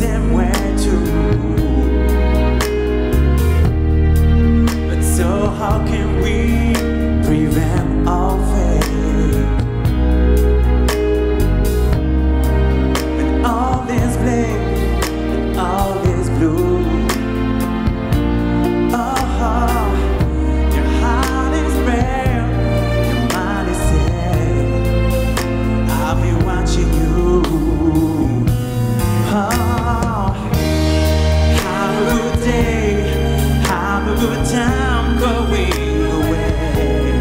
same way too. But so how can we prevent our fate when all is black and all is blue? Good time going away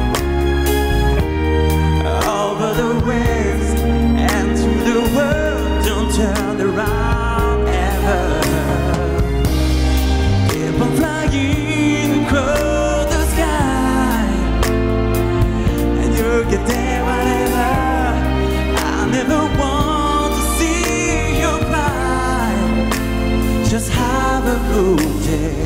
over the waves and through the world. Don't turn around ever. Keep on flying across the sky, and you'll get there whatever. I never want to see you cry. Just have a good day.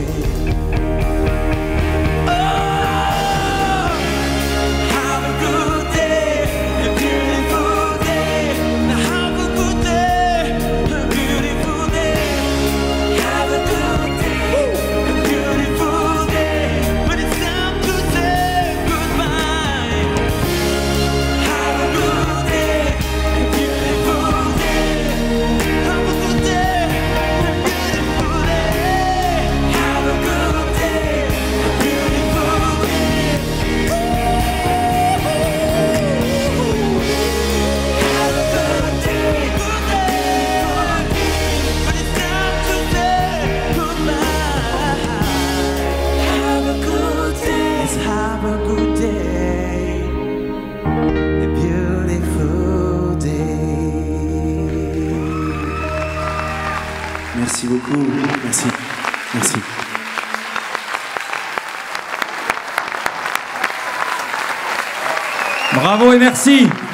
Have a good day, a beautiful day. Merci beaucoup, merci, merci. Bravo et merci.